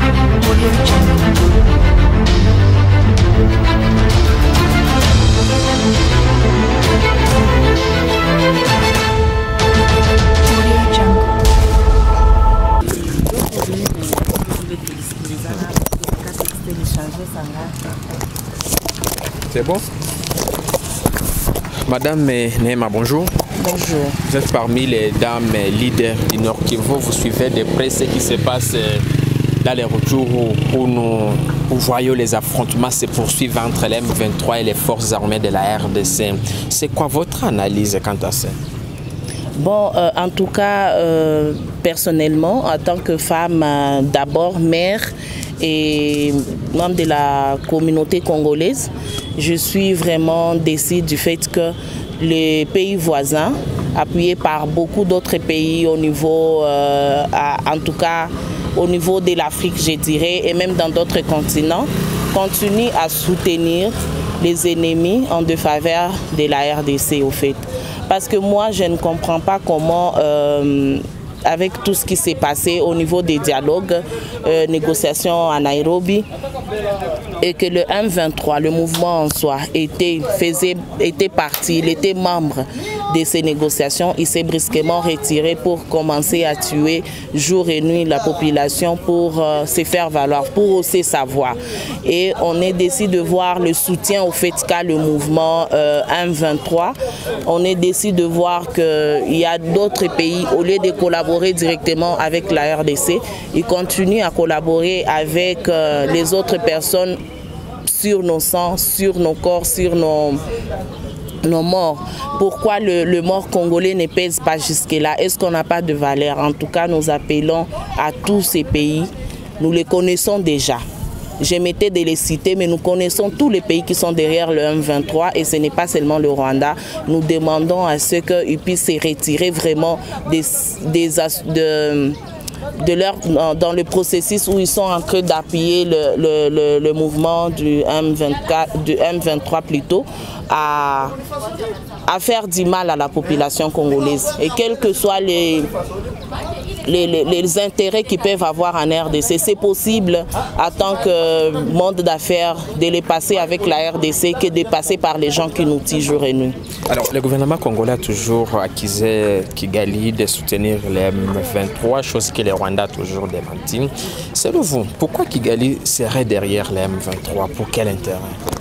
C'est bon? Madame Néma, bonjour. Bonjour. Vous êtes parmi les dames leaders du Nord Kivu. Vous suivez de près ce qui se passe dans les retours où nous voyons les affrontements se poursuivre entre les M23 et les forces armées de la RDC. C'est quoi votre analyse quant à ça? Bon, en tout cas, personnellement, en tant que femme, d'abord mère et membre de la communauté congolaise, je suis vraiment déçue du fait que les pays voisins, appuyés par beaucoup d'autres pays au niveau, en tout cas au niveau de l'Afrique, je dirais, et même dans d'autres continents, continuent à soutenir les ennemis en défaveur de la RDC, au fait. Parce que moi, je ne comprends pas comment, avec tout ce qui s'est passé au niveau des dialogues, négociations à Nairobi, et que le M23, le mouvement en soi, était parti, il était membre de ces négociations, il s'est brusquement retiré pour commencer à tuer jour et nuit la population pour se faire valoir, pour hausser sa voix. Et on est décidé de voir le soutien au fait qu'a le mouvement M23. On est décidé de voir qu'il y a d'autres pays, au lieu de collaborer directement avec la RDC, ils continuent à collaborer avec les autres personnes sur nos sangs, sur nos corps, sur nos morts. Pourquoi le mort congolais ne pèse pas jusque-là? Est-ce qu'on n'a pas de valeur? En tout cas, nous appelons à tous ces pays. Nous les connaissons déjà. Je m'étais de les citer, mais nous connaissons tous les pays qui sont derrière le M23 et ce n'est pas seulement le Rwanda. Nous demandons à ceux qu'ils puissent se retirer vraiment dans le processus où ils sont en train d'appuyer le mouvement du M23 plutôt, à faire du mal à la population congolaise. Et quels que soient les intérêts qu'ils peuvent avoir en RDC, c'est possible en tant que monde d'affaires de les passer avec la RDC que de passer par les gens qui nous tuent jour et nuit. Alors, le gouvernement congolais a toujours accusé Kigali de soutenir les M23, chose que le Rwanda a toujours démenti. Selon vous, pourquoi Kigali serait derrière les M23? Pour quel intérêt?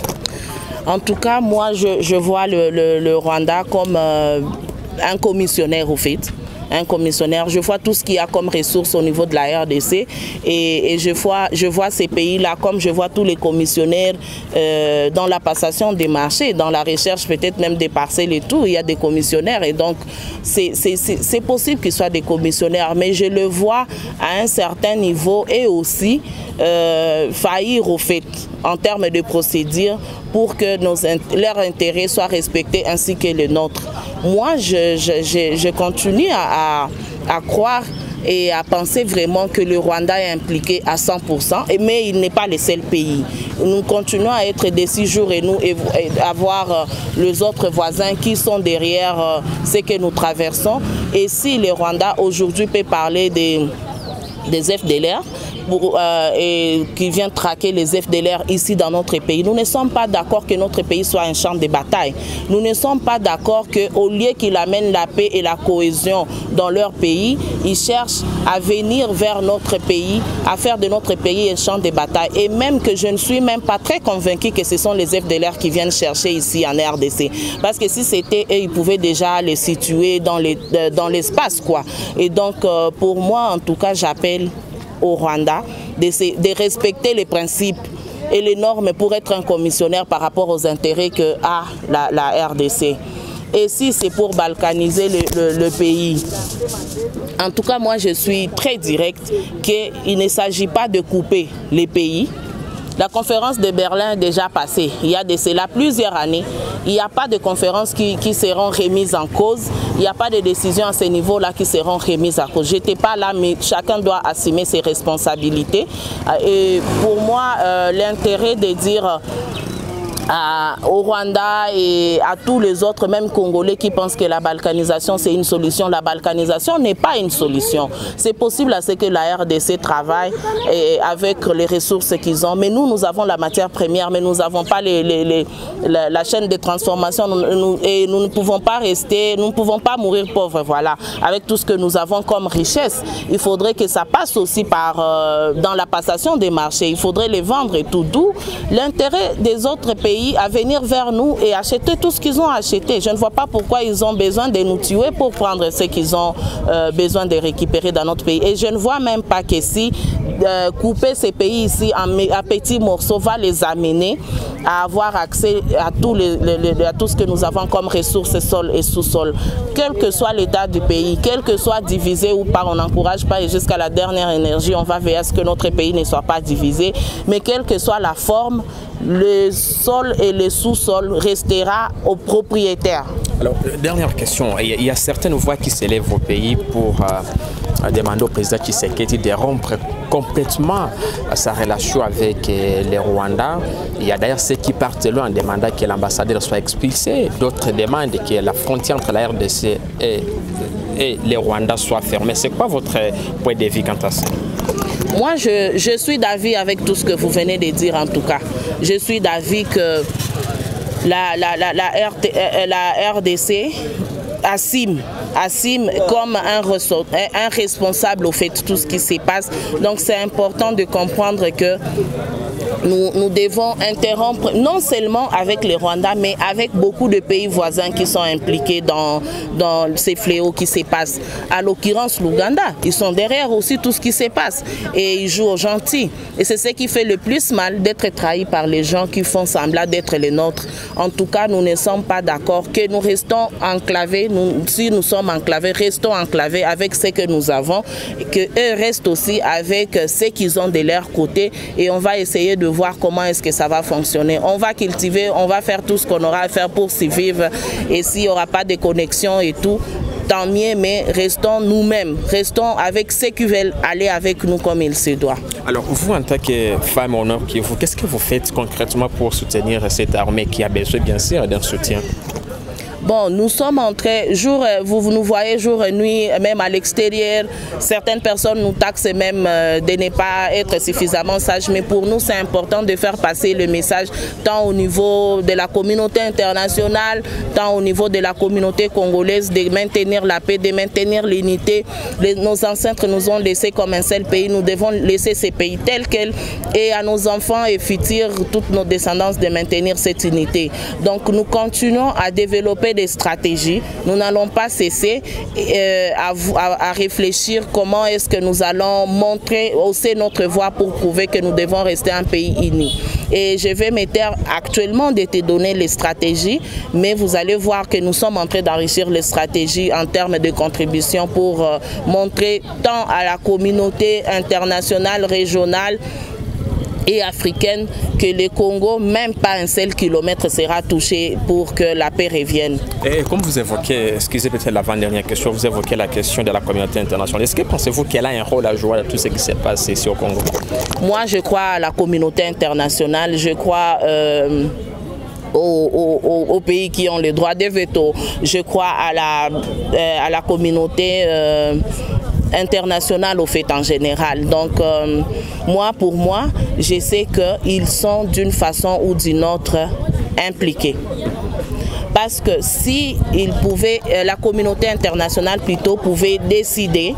En tout cas, moi, je vois le Rwanda comme un commissionnaire, au fait. Un commissionnaire, je vois tout ce qu'il y a comme ressources au niveau de la RDC et je vois ces pays-là comme je vois tous les commissionnaires dans la passation des marchés, dans la recherche peut-être même des parcelles et tout, il y a des commissionnaires et donc c'est possible qu'ils soient des commissionnaires, mais je le vois à un certain niveau et aussi faillir au fait en termes de procédure pour que leurs intérêts soient respectés ainsi que les nôtres. Moi, je continue à croire et à penser vraiment que le Rwanda est impliqué à 100%, mais il n'est pas le seul pays. Nous continuons à être déçus jour et nuit et à voir les autres voisins qui sont derrière ce que nous traversons. Et si le Rwanda aujourd'hui peut parler des FDLR, et qui vient traquer les FDLR ici dans notre pays. Nous ne sommes pas d'accord que notre pays soit un champ de bataille. Nous ne sommes pas d'accord qu'au lieu qu'ils amènent la paix et la cohésion dans leur pays, ils cherchent à venir vers notre pays, à faire de notre pays un champ de bataille. Et même que je ne suis même pas très convaincu que ce sont les FDLR qui viennent chercher ici en RDC. Parce que si c'était eux, ils pouvaient déjà les situer dans l'espace, quoi. Et donc, pour moi, en tout cas, j'appelle au Rwanda de respecter les principes et les normes pour être un commissionnaire par rapport aux intérêts que a la RDC. Et si c'est pour balkaniser le pays, en tout cas moi je suis très direct qu'il ne s'agit pas de couper les pays. La conférence de Berlin est déjà passée. Il y a de cela plusieurs années. Il n'y a pas de conférences qui seront remises en cause. Il n'y a pas de décisions à ce niveau-là qui seront remises en cause. Je n'étais pas là, mais chacun doit assumer ses responsabilités. Et pour moi, l'intérêt de dire au Rwanda et à tous les autres, même Congolais, qui pensent que la balkanisation c'est une solution. La balkanisation n'est pas une solution. C'est possible à ce que la RDC travaille avec les ressources qu'ils ont, mais nous avons la matière première, mais nous n'avons pas la chaîne de transformation et nous ne pouvons pas rester, nous ne pouvons pas mourir pauvres, voilà, avec tout ce que nous avons comme richesse. Il faudrait que ça passe aussi par, dans la passation des marchés, il faudrait les vendre et tout, d'où l'intérêt des autres pays à venir vers nous et acheter tout ce qu'ils ont acheté. Je ne vois pas pourquoi ils ont besoin de nous tuer pour prendre ce qu'ils ont besoin de récupérer dans notre pays. Et je ne vois même pas que si couper ces pays ici à petits morceaux va les amener à avoir accès à tout ce que nous avons comme ressources sol et sous-sol. Quel que soit l'état du pays, quel que soit divisé ou pas, on n'encourage pas et jusqu'à la dernière énergie, on va veiller à ce que notre pays ne soit pas divisé. Mais quelle que soit la forme, le sol et le sous-sol restera aux propriétaires. Alors, dernière question. Il y a certaines voix qui s'élèvent au pays pour demander au président Tshisekedi de rompre complètement sa relation avec les Rwandais. Il y a d'ailleurs ceux qui partent loin en demandant que l'ambassadeur soit expulsé. D'autres demandent que la frontière entre la RDC et les Rwandais soit fermée. C'est quoi votre point de vue quant à ça? Moi, je suis d'avis avec tout ce que vous venez de dire en tout cas. Je suis d'avis que la RDC assume comme un responsable au fait de tout ce qui se passe. Donc c'est important de comprendre que nous devons interrompre non seulement avec les Rwandais, mais avec beaucoup de pays voisins qui sont impliqués dans ces fléaux qui se passent. À l'occurrence, l'Ouganda, ils sont derrière aussi tout ce qui se passe et ils jouent aux gentils. Et c'est ce qui fait le plus mal d'être trahi par les gens qui font semblant d'être les nôtres. En tout cas, nous ne sommes pas d'accord que nous restons enclavés. Si nous sommes enclavés, restons enclavés avec ce que nous avons, et qu'eux restent aussi avec ce qu'ils ont de leur côté et on va essayer de voir comment est-ce que ça va fonctionner. On va cultiver, on va faire tout ce qu'on aura à faire pour s'y vivre et s'il n'y aura pas de connexion et tout, tant mieux, mais restons nous-mêmes, restons avec ceux qui veulent aller avec nous comme il se doit. Alors vous, en tant que femme au Nord Kivu, qu'est-ce que vous faites concrètement pour soutenir cette armée qui a besoin bien sûr d'un soutien? Bon, nous sommes en train, vous nous voyez jour et nuit, même à l'extérieur. Certaines personnes nous taxent même de ne pas être suffisamment sages. Mais pour nous, c'est important de faire passer le message tant au niveau de la communauté internationale, tant au niveau de la communauté congolaise, de maintenir la paix, de maintenir l'unité. Nos ancêtres nous ont laissé comme un seul pays. Nous devons laisser ces pays tels quels et à nos enfants et futurs, toutes nos descendants, de maintenir cette unité. Donc nous continuons à développer des stratégies. Nous n'allons pas cesser à réfléchir comment est-ce que nous allons montrer, hausser notre voix pour prouver que nous devons rester un pays uni. Et je vais me taire actuellement de te donner les stratégies, mais vous allez voir que nous sommes en train d'enrichir les stratégies en termes de contribution pour montrer tant à la communauté internationale, régionale et africaine que le Congo, même pas un seul kilomètre sera touché pour que la paix revienne. Et comme vous évoquez, excusez peut-être l'avant-dernière question, vous évoquez la question de la communauté internationale. Est-ce que pensez-vous qu'elle a un rôle à jouer dans tout ce qui se passe ici au Congo? Moi, je crois à la communauté internationale, je crois aux pays qui ont le droit de veto, je crois à la communauté internationale au fait en général. Donc pour moi, je sais qu'ils sont d'une façon ou d'une autre impliqués. Parce que si la communauté internationale plutôt pouvait décider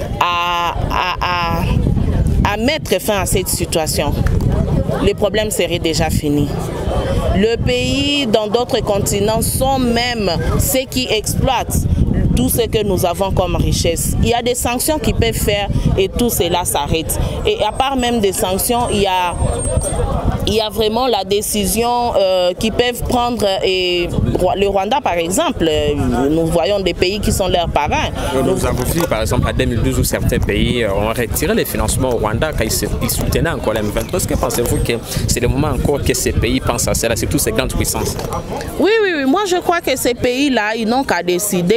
à mettre fin à cette situation, le problème serait déjà fini. Le pays dans d'autres continents sont même ceux qui exploitent tout ce que nous avons comme richesse. Il y a des sanctions qui peuvent faire et tout cela s'arrête. Et à part même des sanctions, il y a vraiment la décision qu'ils peuvent prendre. Et le Rwanda, par exemple, nous voyons des pays qui sont leurs parrains. Nous avons vu, par exemple, en 2012, où certains pays ont retiré les financements au Rwanda quand ils soutenaient encore l'M23. Est-ce que pensez-vous que c'est le moment encore que ces pays pensent à cela, surtout ces grandes puissances? Oui. Moi, je crois que ces pays-là, ils n'ont qu'à décider. Donc,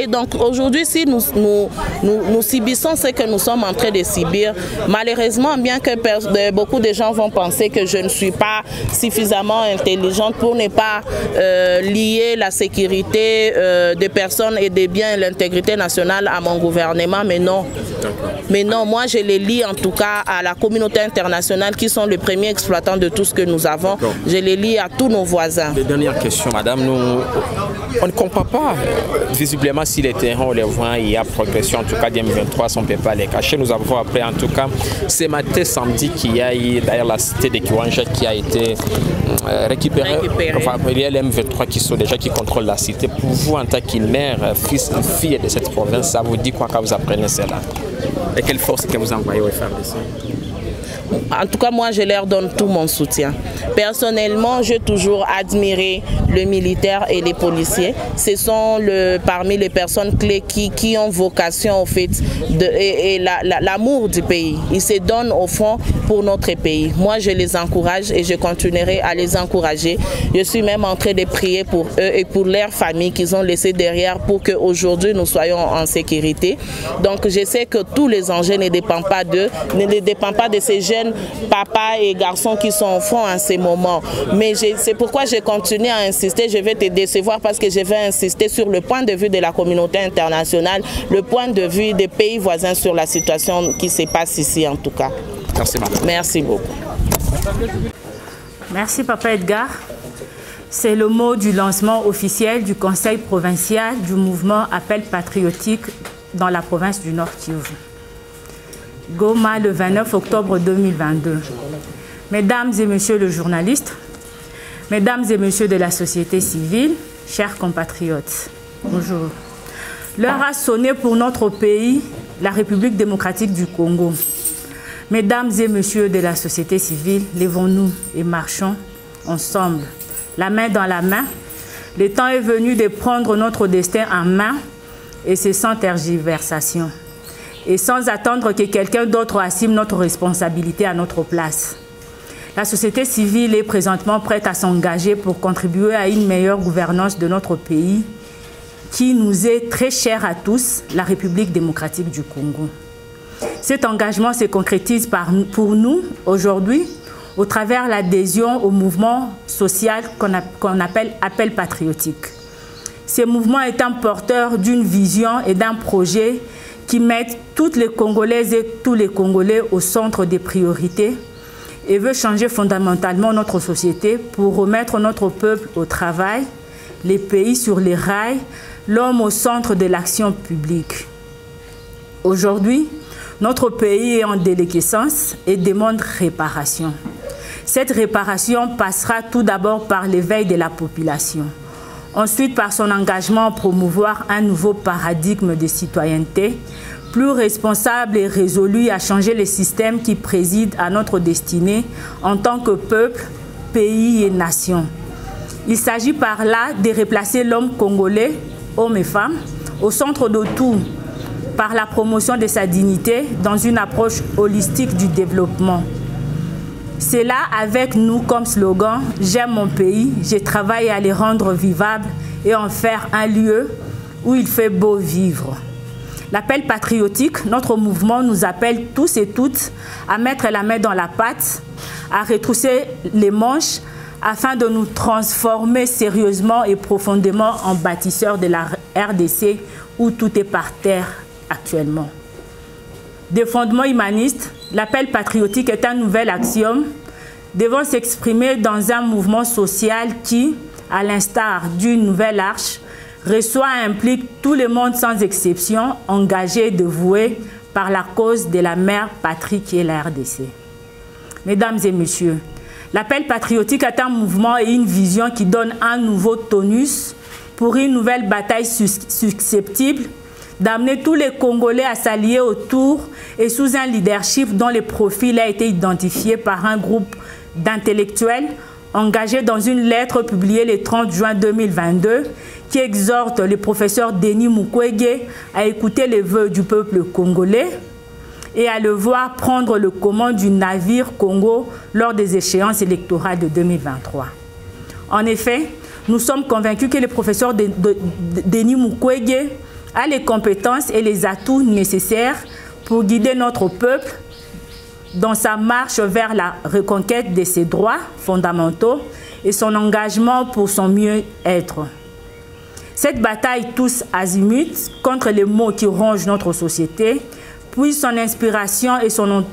aujourd'hui, si nous subissons ce que nous sommes en train de subir, malheureusement, bien que beaucoup de gens vont penser que je ne suis pas suffisamment intelligente pour ne pas lier la sécurité des personnes et des biens et l'intégrité nationale à mon gouvernement, mais non. Mais non, moi je les lie en tout cas à la communauté internationale qui sont les premiers exploitants de tout ce que nous avons. Je les lie à tous nos voisins. Dernière question, madame. On ne comprend pas visiblement si les terrains, on les voit, il y a progression. En tout cas, DM23, on ne peut pas les cacher. Nous avons appris en tout cas ce matin, samedi, qu'il y a eu d'ailleurs la cité de Kiwanja qui a été récupérée. Enfin, il y a les M23 qui contrôlent la cité. Pour vous, en tant qu'une mère, fille de cette province, ça vous dit quoi quand vous apprenez cela? Et quelle force que vous envoyez aux femmes ici? En tout cas, moi, je leur donne tout mon soutien. Personnellement, j'ai toujours admiré le militaire et les policiers. Ce sont parmi les personnes clés qui ont vocation, au fait, et l'amour du pays. Ils se donnent, au fond, pour notre pays. Moi, je les encourage et je continuerai à les encourager. Je suis même en train de prier pour eux et pour leurs familles qu'ils ont laissées derrière pour qu'aujourd'hui, nous soyons en sécurité. Donc, je sais que tous les enjeux ne dépendent pas d'eux, ne dépendent pas de ces jeunes papas et garçons qui sont au front en ces moments. Mais c'est pourquoi je continue à insister. Je vais te décevoir parce que je vais insister sur le point de vue de la communauté internationale, le point de vue des pays voisins sur la situation qui se passe ici en tout cas. Merci, madame. Merci beaucoup. Merci, Papa Edgar. C'est le mot du lancement officiel du Conseil provincial du mouvement Appel patriotique dans la province du Nord Kivu. Goma, le 29 octobre 2022. Mesdames et messieurs les journalistes, mesdames et messieurs de la société civile, chers compatriotes, bonjour. L'heure a sonné pour notre pays, la République démocratique du Congo. Mesdames et messieurs de la société civile, levons-nous et marchons ensemble, la main dans la main. Le temps est venu de prendre notre destin en main et c'est sans tergiversation. Et sans attendre que quelqu'un d'autre assume notre responsabilité à notre place. La société civile est présentement prête à s'engager pour contribuer à une meilleure gouvernance de notre pays qui nous est très cher à tous, la République démocratique du Congo. Cet engagement se concrétise pour nous aujourd'hui au travers l'adhésion au mouvement social qu'on appelle Appel patriotique. Ce mouvement étant porteur d'une vision et d'un projet qui mettent toutes les Congolaises et tous les Congolais au centre des priorités et veut changer fondamentalement notre société pour remettre notre peuple au travail, les pays sur les rails, l'homme au centre de l'action publique. Aujourd'hui, notre pays est en déliquescence et demande réparation. Cette réparation passera tout d'abord par l'éveil de la population. Ensuite, par son engagement à promouvoir un nouveau paradigme de citoyenneté, plus responsable et résolu à changer les systèmes qui président à notre destinée en tant que peuple, pays et nation. Il s'agit par là de replacer l'homme congolais, hommes et femmes, au centre de tout, par la promotion de sa dignité dans une approche holistique du développement. C'est là avec nous comme slogan « J'aime mon pays, je travaille à le rendre vivable et en faire un lieu où il fait beau vivre ». L'appel patriotique, notre mouvement nous appelle tous et toutes à mettre la main dans la pâte, à retrousser les manches afin de nous transformer sérieusement et profondément en bâtisseurs de la RDC où tout est par terre actuellement. Des fondements humanistes, l'appel patriotique est un nouvel axiome devant s'exprimer dans un mouvement social qui, à l'instar d'une nouvelle arche, reçoit et implique tout le monde sans exception, engagé et dévoué par la cause de la mère patrie qui est la RDC. Mesdames et messieurs, l'appel patriotique est un mouvement et une vision qui donne un nouveau tonus pour une nouvelle bataille susceptible d'amener tous les Congolais à s'allier autour et sous un leadership dont le profil a été identifié par un groupe d'intellectuels engagés dans une lettre publiée le 30 juin 2022 qui exhorte le professeur Denis Mukwege à écouter les vœux du peuple congolais et à le voir prendre le commande du navire Congo lors des échéances électorales de 2023. En effet, nous sommes convaincus que le professeur Denis Mukwege a les compétences et les atouts nécessaires pour guider notre peuple dans sa marche vers la reconquête de ses droits fondamentaux et son engagement pour son mieux-être. Cette bataille tous azimuts contre les maux qui rongent notre société puise son inspiration et son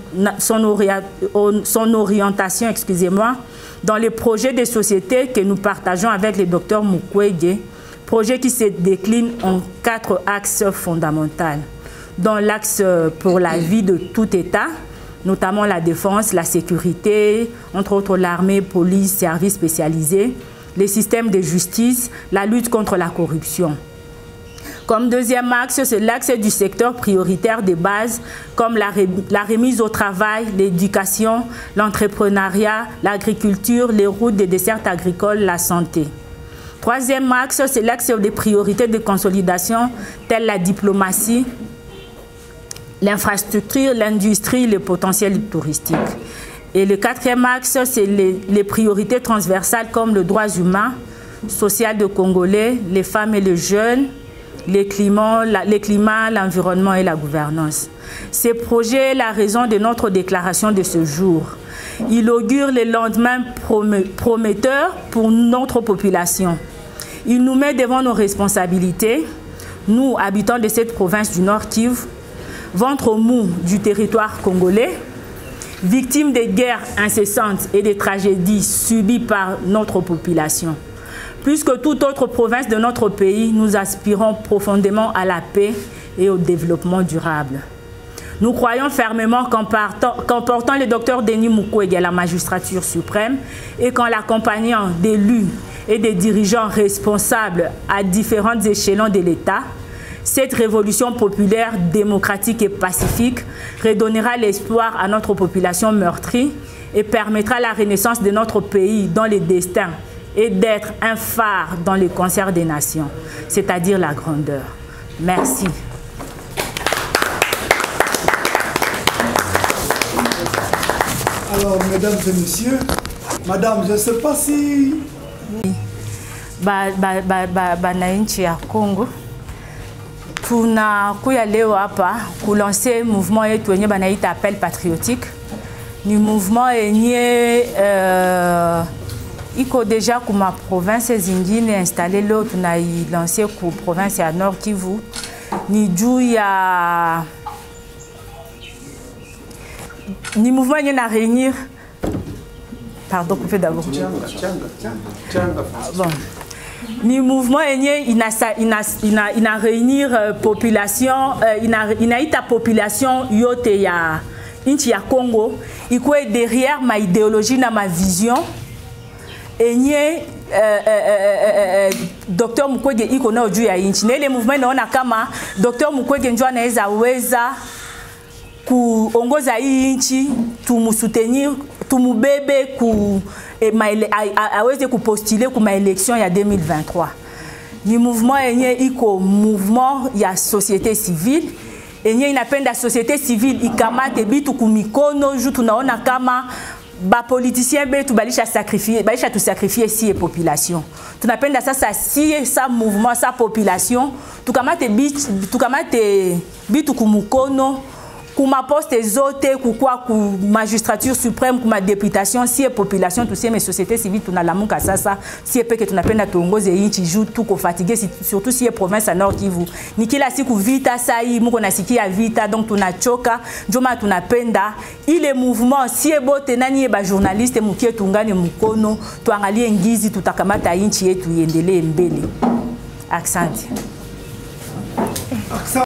orientation, dans les projets de société que nous partageons avec le Dr Mukwege, projet qui se décline en 4 axes fondamentaux, dont l'axe pour la vie de tout État, notamment la défense, la sécurité, entre autres l'armée, police, services spécialisés, les systèmes de justice, la lutte contre la corruption. Comme deuxième axe, c'est l'axe du secteur prioritaire des bases, comme la remise au travail, l'éducation, l'entrepreneuriat, l'agriculture, les routes, des dessertes agricoles, la santé. Troisième axe, c'est l'axe des priorités de consolidation, telles la diplomatie, l'infrastructure, l'industrie, le potentiel touristique. Et le quatrième axe, c'est les priorités transversales comme les droits humains, social de Congolais, les femmes et les jeunes, les climats, l'environnement et la gouvernance. Ces projets, la raison de notre déclaration de ce jour. Il augure les lendemains prometteurs pour notre population. Il nous met devant nos responsabilités, nous, habitants de cette province du Nord Kivu, ventre mou du territoire congolais, victimes des guerres incessantes et des tragédies subies par notre population. Plus que toute autre province de notre pays, nous aspirons profondément à la paix et au développement durable. Nous croyons fermement qu'en portant le docteur Denis Mukwege à la magistrature suprême et qu'en l'accompagnant d'élus et des dirigeants responsables à différents échelons de l'État, cette révolution populaire, démocratique et pacifique redonnera l'espoir à notre population meurtrie et permettra la renaissance de notre pays dans les destins et d'être un phare dans le concert des nations, c'est-à-dire la grandeur. Merci. Alors, mesdames et messieurs, madame, je ne sais pas si... Bananchi ya Congo tunakuya leo hapa kulancer mouvement yetu yenye banaita appel patriotique. Ni mouvement yenye iko deja kuma province zingine installé leo tunailancer ku province ya Nord Kivu. Ni juu ya ni mouvement yenye na réunir pardon coupez d'abord. Bon. Ni mouvement yenye ina réunir population inaita population yote ya nchi ya Congo ikuwe derrière ma idéologie na ma vision enye Dr Mukwege iko nao juu ya nchi. Na ile mouvement inaona kama Dr Mukwege ndio anaweza weza kuongoza hii nchi, tumusutenir, tumubebe aweze kupostuler kuma élection ya 2023. Ni mouvement yenye iko mouvement ya société civile yenye inapenda société civile ikamate bitu kumikono juu tunaona kama ba politicien betu balisha tu sacrifier si population. Tunapenda sasa si sa mouvement sa population tukamate bitu kumukono kuma poste zote kukwa ku magistrature suprême kuma députation si population tusie mes sociétés civiles tunalamuka sasa si peke tunapenda tuongoze inchi juu tuko fatigué surtout si province à Nord Kivu ni kila siku vita sai muko nasikia vita donc tunachoka njoma tunapenda ile mouvement si bote nani ba journaliste mukie tungane mukono tuangalie ngizi tutakamata inchi yetu iendelee mbele. Accent.